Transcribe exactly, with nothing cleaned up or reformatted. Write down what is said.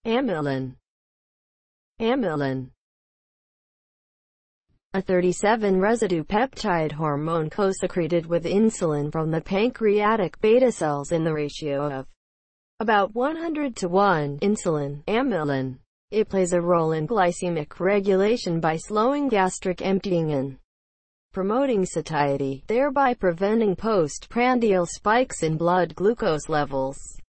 Amylin. Amylin. A thirty-seven residue peptide hormone cosecreted with insulin from the pancreatic beta cells in the ratio of about one hundred to one. Insulin, amylin. It plays a role in glycemic regulation by slowing gastric emptying and promoting satiety, thereby preventing post-prandial spikes in blood glucose levels.